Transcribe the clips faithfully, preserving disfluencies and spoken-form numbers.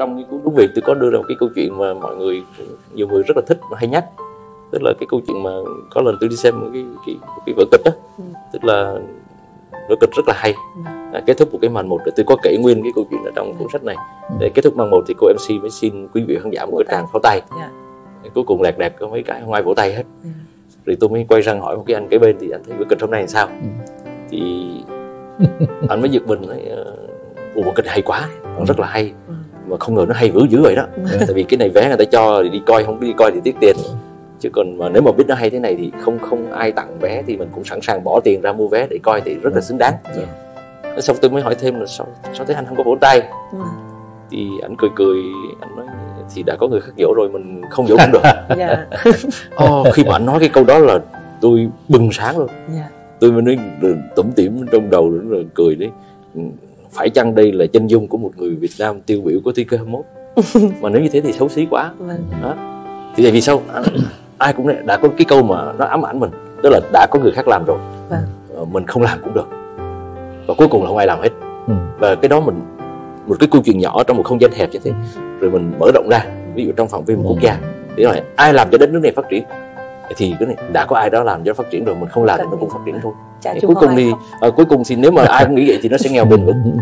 trong cái cuốn Đúng Việc tôi có đưa ra một cái câu chuyện mà mọi người, nhiều người rất là thích và hay nhắc, tức là cái câu chuyện mà có lần tôi đi xem cái cái cái vở kịch đó, ừ. tức là vở kịch rất là hay. Ừ. À, kết thúc một cái màn một để tôi có kể nguyên cái câu chuyện ở trong cuốn sách này. Để kết thúc màn một thì cô em xê mới xin quý vị khán giả một cái tràng pháo tay. Yeah. Cuối cùng lẹt đẹt có mấy cái không ai vỗ tay hết. Ừ. Rồi tôi mới quay sang hỏi một cái anh kế bên thì anh thấy vở kịch hôm nay làm sao. Ừ. Thì anh mới giật mình nói, ủa vở kịch hay quá, còn rất là hay. Ừ. Mà không ngờ nó hay dữ dữ vậy đó. Ừ. Tại vì cái này vé người ta cho thì đi coi, không đi coi thì tiếc tiền. Chứ còn mà nếu mà biết nó hay thế này thì không không ai tặng vé thì mình cũng sẵn sàng bỏ tiền ra mua vé để coi thì rất là xứng đáng. Yeah. Xong tôi mới hỏi thêm là sao, sao thế anh không có vỗ tay? Ừ. Thì anh cười cười, anh nói thì đã có người khác vỗ rồi, mình không vỗ cũng được. Yeah. Oh, khi mà anh nói cái câu đó là tôi bừng sáng luôn. Yeah. Tôi mới nói tủm tỉm trong đầu rồi cười đấy. Phải chăng đây là chân dung của một người Việt Nam tiêu biểu của thế kỷ hai mươi mốt? Mà nếu như thế thì xấu xí quá. Vâng. Đó. Thì tại vì sao? Ai cũng đã có cái câu mà nó ám ảnh mình, tức là đã có người khác làm rồi. Vâng. Mình không làm cũng được. Và cuối cùng là không ai làm hết. Ừ. Và cái đó mình, một cái câu chuyện nhỏ trong một không gian hẹp như thế, rồi mình mở rộng ra, ví dụ trong phạm vi một quốc gia, thì nói ai làm cho đất nước này phát triển thì cái này đã có ai đó làm cho nó phát triển rồi, mình không làm thì nó cũng phát triển thôi. Cuối cùng thì à, cuối cùng thì nếu mà ai cũng nghĩ vậy thì nó sẽ nghèo bền vững.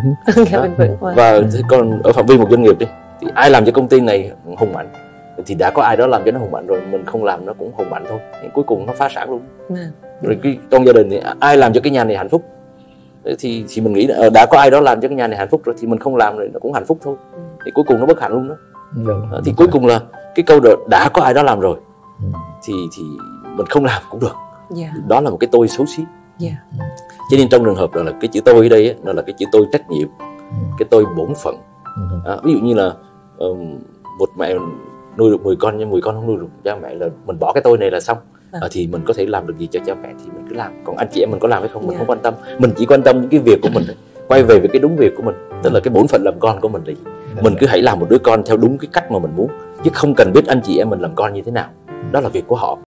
Và còn ở phạm vi một doanh nghiệp đi, thì ai làm cho công ty này hùng mạnh thì đã có ai đó làm cho nó hùng mạnh rồi, mình không làm nó cũng hùng mạnh thôi, thì cuối cùng nó phá sản luôn. Rồi cái trong gia đình thì ai làm cho cái nhà này hạnh phúc thì thì mình nghĩ là đã có ai đó làm cho cái nhà này hạnh phúc rồi thì mình không làm rồi nó cũng hạnh phúc thôi, thì cuối cùng nó bất hạnh luôn đó. Dạ. Thì cuối cùng là cái câu đó đã có ai đó làm rồi thì thì mình không làm cũng được. Yeah. Đó là một cái tôi xấu xí. Yeah. Cho nên trong trường hợp đó là cái chữ tôi ở đây ấy, nó là cái chữ tôi trách nhiệm, cái tôi bổn phận. À, ví dụ như là uh, một mẹ nuôi được mười con nhưng mười con không nuôi được cha mẹ, là mình bỏ cái tôi này là xong. À, thì mình có thể làm được gì cho cha mẹ thì mình cứ làm, còn anh chị em mình có làm hay không mình yeah. không quan tâm, mình chỉ quan tâm đến cái việc của mình, quay về với cái đúng việc của mình, tức là cái bổn phận làm con của mình là gì. Yeah. Mình cứ hãy làm một đứa con theo đúng cái cách mà mình muốn, chứ không cần biết anh chị em mình làm con như thế nào, đó là việc của họ.